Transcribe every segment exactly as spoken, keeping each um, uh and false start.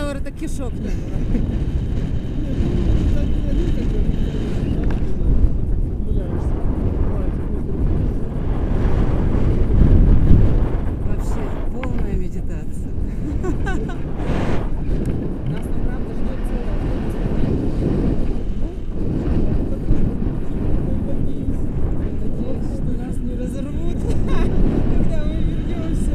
динозавр это кишок не было. Вообще полная медитация. Нас там правда ждет целая. Надеюсь, что нас не разорвут, когда мы вернемся.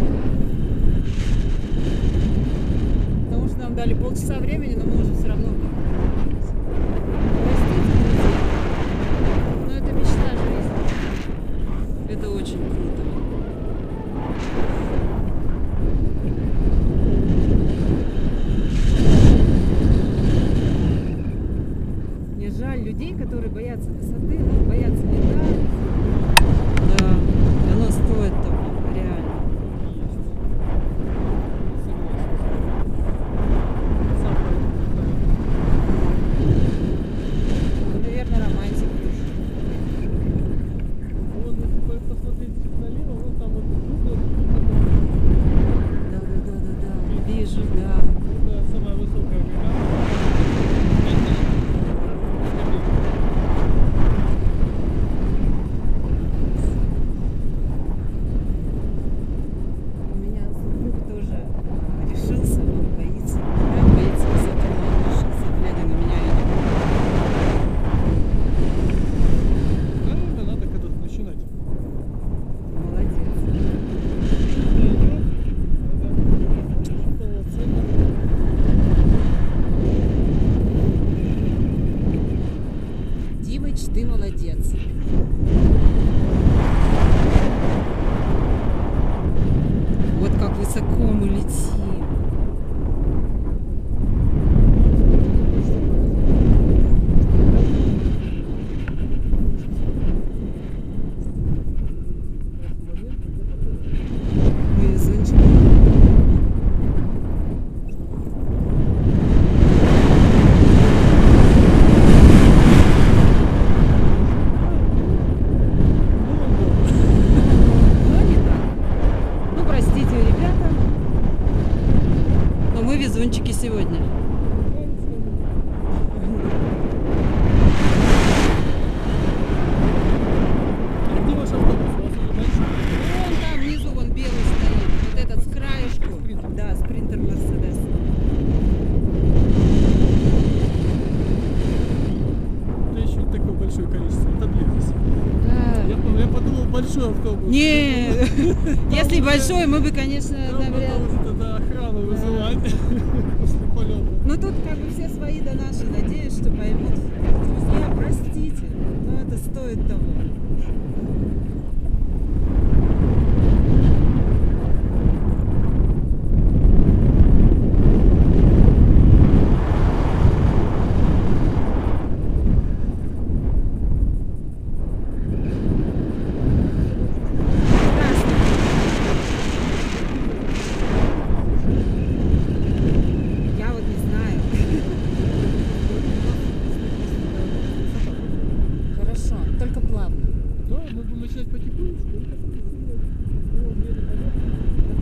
Потому что нам дали полчаса времени, но мы уже все равно. Но это мечта жизни. Это очень круто. Мне жаль людей, которые боятся высоты, боятся летать. Да, оно стоит того, реально. Наверное, романтика. Вон, если посмотреть налево, вон там вот Да, да, да, да, да. Вижу, да. это самая высокая гора. У меня супруг тоже а, решился, он боится. Он боится высоты, но он решился, глядя на меня. Я думаю, Наверное, надо когда-то начинать. молодец. Димыч, ты молодец. Вот как высоко мы летим. Мы зонтик. Но не так. Ну, простите, ребята. Но мы везунчики сегодня. А где ваш автобус? У вас уже большой? Вон там внизу, вон белый стоит. Вот этот с краешку. Да, спринтер Мерседес. Да еще не такое большое количество. Это длинность. Да. Я, по- я подумал, большой автобус. Не, если уже- большой, мы бы, конечно, Там навряд потом ли. тогда охрану вызывать после полета. Ну тут как бы все свои да наши. Надеюсь, что поймут. Друзья, простите, но это стоит того. Я вот не знаю. Хорошо, только плавно. Да, мы будем начинать потихонечку. и как это сделать. Ну, мне это понятно.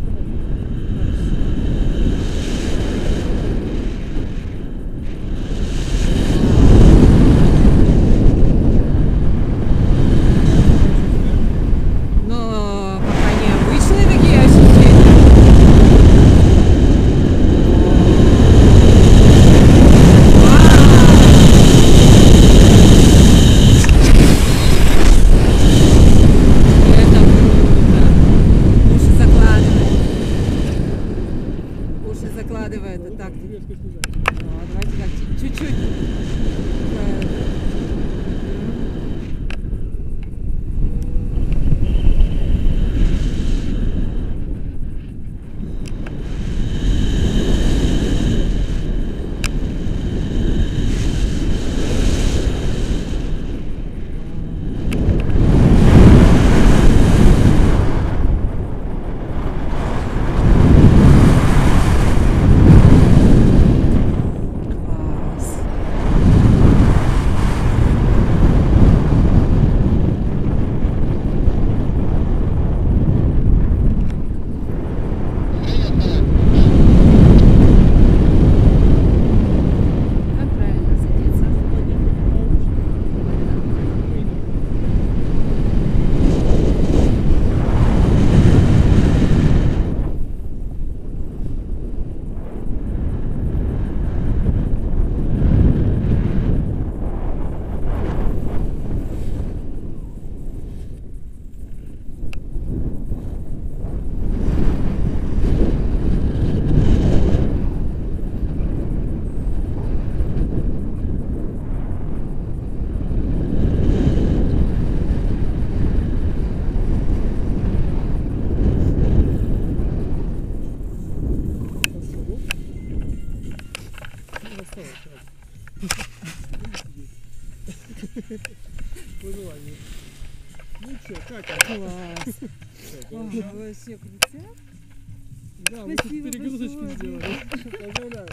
Но пока необычные такие ощущения. Это круто. Уши закладывает. Уши закладывает. И так. Резко снижать. Ну, а давайте так чуть- чуть-чуть. Э, класс. осталось сейчас. По желанию. Ну что, Катя? Класс. Ага, вообще крутяк. Да, мы тут Спасибо перегрузочки большое. сделали. Поздравляю.